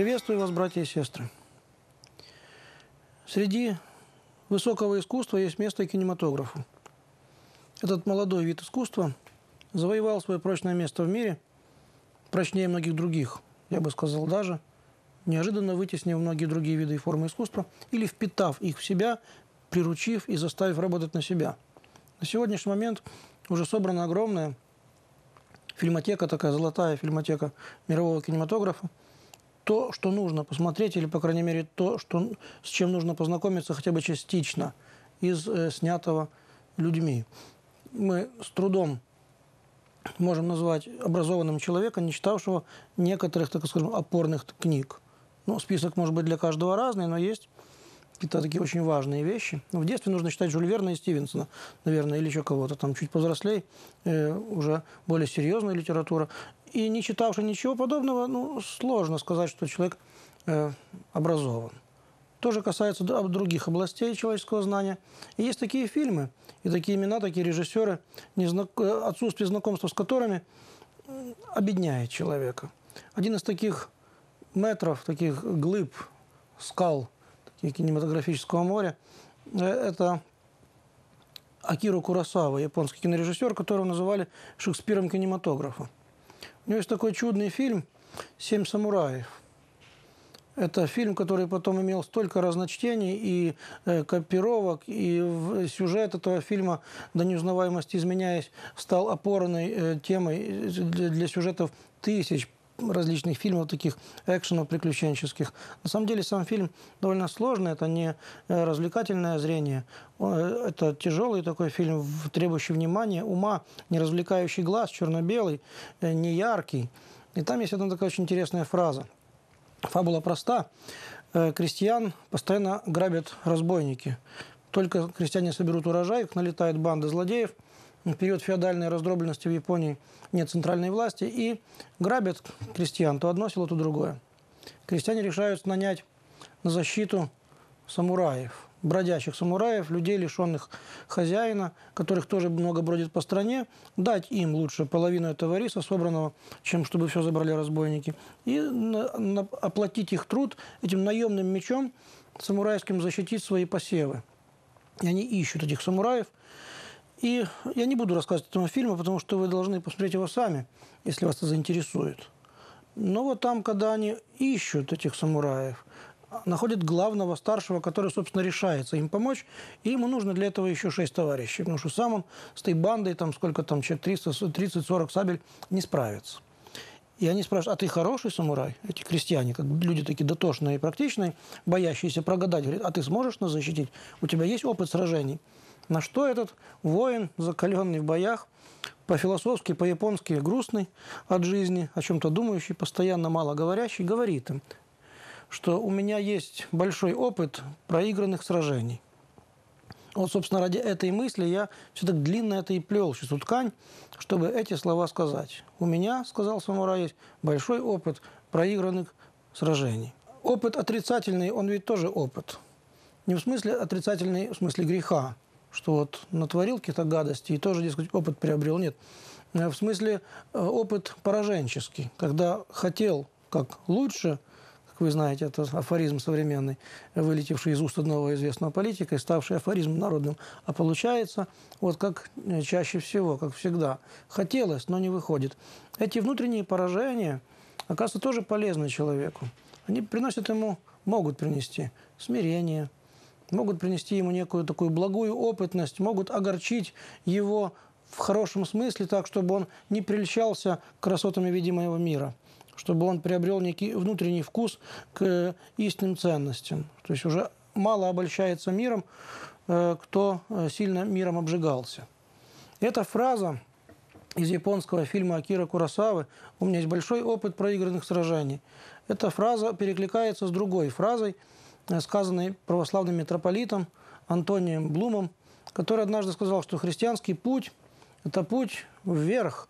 Приветствую вас, братья и сестры. Среди высокого искусства есть место и кинематографу. Этот молодой вид искусства завоевал свое прочное место в мире, прочнее многих других, я бы сказал даже, неожиданно вытеснив многие другие виды и формы искусства или впитав их в себя, приручив и заставив работать на себя. На сегодняшний момент уже собрана огромная фильмотека, такая золотая фильмотека мирового кинематографа. То, что нужно посмотреть, или, по крайней мере, то, с чем нужно познакомиться хотя бы частично из снятого людьми. Мы с трудом можем назвать образованным человека, не читавшего некоторых, так скажем, опорных книг. Ну, список может быть для каждого разный, но есть какие-то такие очень важные вещи. В детстве нужно читать Жюля Верна и Стивенсона, наверное, или еще кого-то там чуть повзрослей, уже более серьезная литература. И не читавший ничего подобного, сложно сказать, что человек образован. То же касается других областей человеческого знания. И есть такие фильмы, и такие имена, такие режиссеры, отсутствие знакомства с которыми обедняет человека. Один из таких метров, таких глыб, скал кинематографического моря – это Акира Куросава, японский кинорежиссер, которого называли Шекспиром кинематографа. У него есть такой чудный фильм «Семь самураев». Это фильм, который потом имел столько разночтений и копировок, и сюжет этого фильма, до неузнаваемости изменяясь, стал опорной темой для сюжетов тысяч различных фильмов, таких экшенов приключенческих. На самом деле сам фильм довольно сложный, это не развлекательное зрение, это тяжелый такой фильм, требующий внимания, ума, не развлекающий глаз, черно-белый, не яркий. И там есть одна такая очень интересная фраза. Фабула проста. Крестьян постоянно грабят разбойники. Только крестьяне соберут урожай, их налетает банда злодеев. В период феодальной раздробленности в Японии нет центральной власти, и грабят крестьян, то одно село, то другое. Крестьяне решают нанять на защиту самураев, бродячих самураев, людей, лишенных хозяина, которых тоже много бродит по стране, дать им лучше половину этого риса, собранного, чем чтобы все забрали разбойники, и оплатить их труд этим наемным мечом самурайским защитить свои посевы. И они ищут этих самураев. И я не буду рассказывать этого фильма, потому что вы должны посмотреть его сами, если вас это заинтересует. Но вот там, когда они ищут этих самураев, находят главного, старшего, который, собственно, решается им помочь, и ему нужно для этого еще 6 товарищей, потому что сам он с той бандой, там сколько там, человек 30-40 сабель, не справится. И они спрашивают: а ты хороший самурай? Эти крестьяне, как люди такие дотошные и практичные, боящиеся прогадать, говорят: а ты сможешь нас защитить? У тебя есть опыт сражений? На что этот воин, закаленный в боях, по-философски, по-японски грустный от жизни, о чем-то думающий, постоянно мало говорящий, говорит им, что у меня есть большой опыт проигранных сражений. Вот, собственно, ради этой мысли я все так длинно это и плел всю эту ткань, чтобы эти слова сказать. У меня, сказал самурай, есть большой опыт проигранных сражений. Опыт отрицательный, он ведь тоже опыт. Не в смысле отрицательный, в смысле греха, что вот натворил какие-то гадости и тоже, дескать, опыт приобрел. Нет. В смысле опыт пораженческий, когда хотел как лучше, как вы знаете, это афоризм современный, вылетевший из уст одного известного политика и ставший афоризмом народным. А получается, вот как чаще всего, как всегда, хотелось, но не выходит. Эти внутренние поражения, оказывается, тоже полезны человеку. Они приносят ему, могут принести смирение, могут принести ему некую такую благую опытность, могут огорчить его в хорошем смысле так, чтобы он не прельщался красотами видимого мира, чтобы он приобрел некий внутренний вкус к истинным ценностям. То есть уже мало обольщается миром, кто сильно миром обжигался. Эта фраза из японского фильма Акиры Куросавы «У меня есть большой опыт проигранных сражений». Эта фраза перекликается с другой фразой, сказанной православным митрополитом Антонием Блумом, который однажды сказал, что христианский путь – это путь вверх,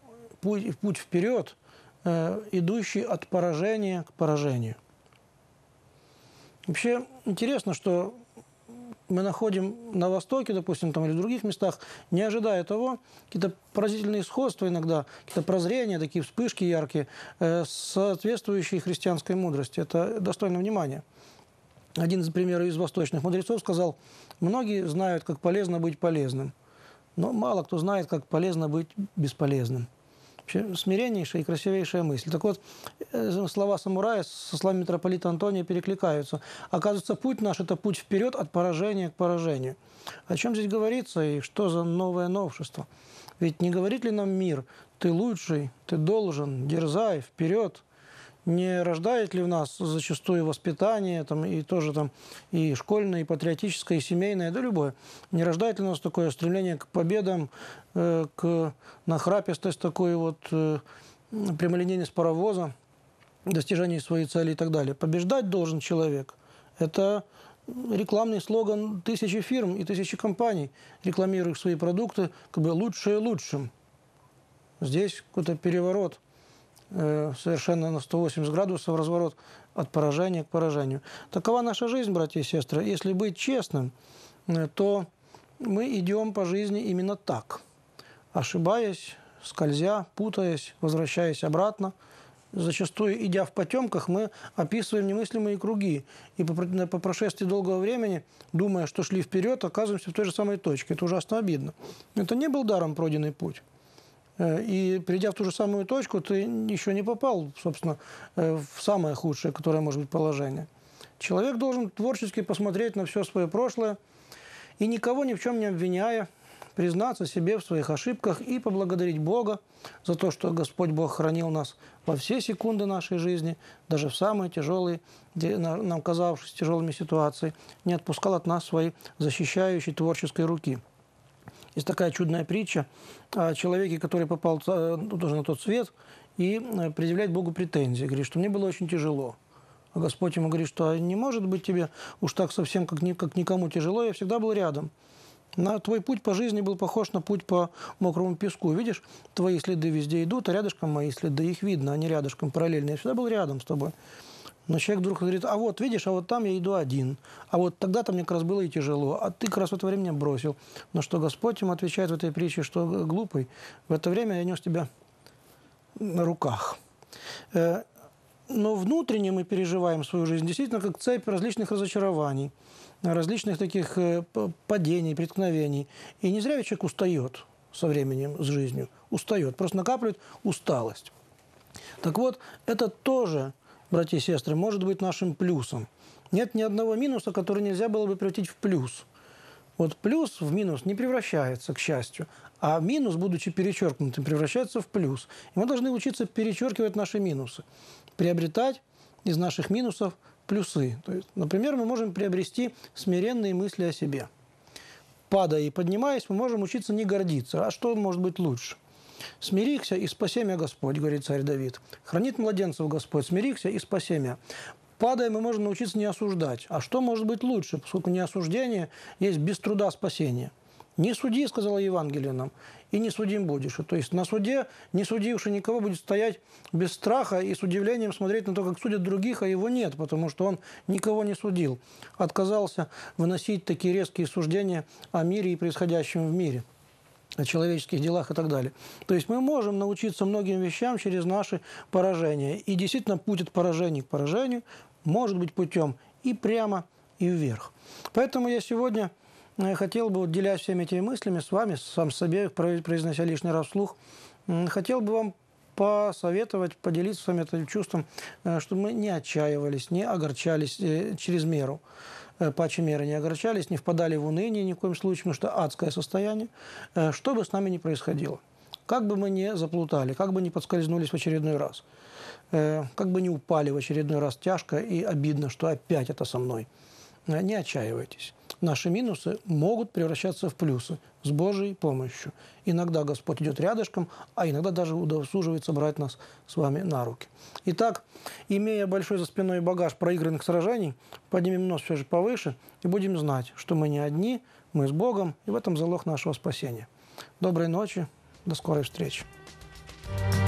путь вперед, идущий от поражения к поражению. Вообще интересно, что мы находим на Востоке, допустим, там, или в других местах, не ожидая того, какие-то поразительные сходства иногда, какие-то прозрения, такие вспышки яркие, соответствующие христианской мудрости. Это достойно внимания. Один из примеров из восточных мудрецов сказал: многие знают, как полезно быть полезным, но мало кто знает, как полезно быть бесполезным. Вообще, смиреннейшая и красивейшая мысль. Так вот, слова самурая со словами митрополита Антония перекликаются. Оказывается, путь наш – это путь вперед от поражения к поражению. О чем здесь говорится и что за новое новшество? Ведь не говорит ли нам мир: ты лучший, ты должен, дерзай, вперед? Не рождает ли в нас зачастую воспитание, там, и тоже там, и школьное, и патриотическое, и семейное, да любое? Не рождает ли у нас такое стремление к победам, к нахрапистость, такой вот прямолинейность паровоза, достижению своей цели и так далее? Побеждать должен человек. Это рекламный слоган тысячи фирм и тысячи компаний, рекламирующих свои продукты, как бы лучшее лучшим. Здесь какой-то переворот. Совершенно на 180 градусов разворот от поражения к поражению. Такова наша жизнь, братья и сестры. Если быть честным, то мы идем по жизни именно так. Ошибаясь, скользя, путаясь, возвращаясь обратно. Зачастую, идя в потемках, мы описываем немыслимые круги. И по прошествии долгого времени, думая, что шли вперед, оказываемся в той же самой точке. Это ужасно обидно. Это не был даром пройденный путь. И придя в ту же самую точку, ты еще не попал, собственно, в самое худшее, которое может быть положение. Человек должен творчески посмотреть на все свое прошлое и, никого ни в чем не обвиняя, признаться себе в своих ошибках и поблагодарить Бога за то, что Господь Бог хранил нас во все секунды нашей жизни, даже в самые тяжелые, нам казавшиеся тяжелыми ситуации, не отпускал от нас своей защищающей творческой руки. Есть такая чудная притча о человеке, который попал тоже на тот свет и предъявляет Богу претензии. Говорит, что мне было очень тяжело. А Господь ему говорит, что не может быть тебе уж так совсем, как никому тяжело, я всегда был рядом. Твой путь по жизни был похож на путь по мокрому песку. Видишь, твои следы везде идут, а рядышком мои следы, их видно, они рядышком параллельно. Я всегда был рядом с тобой. Но человек вдруг говорит: а вот, видишь, а вот там я иду один. А вот тогда-то мне как раз было и тяжело. А ты как раз в это время меня бросил. Но что Господь ему отвечает в этой притче, что глупый, в это время я нес тебя на руках. Но внутренне мы переживаем свою жизнь действительно как цепь различных разочарований, различных таких падений, преткновений. И не зря ведь человек устает со временем, с жизнью. Устает, просто накапливает усталость. Так вот, это тоже, братья и сестры, может быть нашим плюсом. Нет ни одного минуса, который нельзя было бы превратить в плюс. Вот плюс в минус не превращается, к счастью, а минус, будучи перечеркнутым, превращается в плюс. И мы должны учиться перечеркивать наши минусы, приобретать из наших минусов плюсы. То есть, например, мы можем приобрести смиренные мысли о себе. Падая и поднимаясь, мы можем учиться не гордиться. А что может быть лучше? «Смирихся и спаси мя Господь», говорит царь Давид. «Хранит младенцев Господь, смирихся и спаси мя». Падая, мы можем научиться не осуждать. А что может быть лучше, поскольку не осуждение есть без труда спасение? «Не суди», сказала Евангелие нам, «и не судим будешь». То есть на суде, не судивший никого, будет стоять без страха и с удивлением смотреть на то, как судят других, а его нет, потому что он никого не судил. Отказался выносить такие резкие суждения о мире и происходящем в мире, о человеческих делах и так далее. То есть мы можем научиться многим вещам через наши поражения. И действительно путь от поражения к поражению может быть путем и прямо, и вверх. Поэтому я сегодня хотел бы, делясь всеми этими мыслями с вами, сам себе, произнося лишний раз вслух, хотел бы вам посоветовать, поделиться с вами этим чувством, чтобы мы не отчаивались, не огорчались через меру. Паче меры не огорчались, не впадали в уныние ни в коем случае, потому что адское состояние, что бы с нами ни происходило. Как бы мы ни заплутали, как бы ни подскользнулись в очередной раз, как бы ни упали в очередной раз тяжко и обидно, что опять это со мной. Не отчаивайтесь. Наши минусы могут превращаться в плюсы с Божьей помощью. Иногда Господь идет рядышком, а иногда даже удосуживается брать нас с вами на руки. Итак, имея большой за спиной багаж проигранных сражений, поднимем нос все же повыше и будем знать, что мы не одни, мы с Богом, и в этом залог нашего спасения. Доброй ночи, до скорой встречи.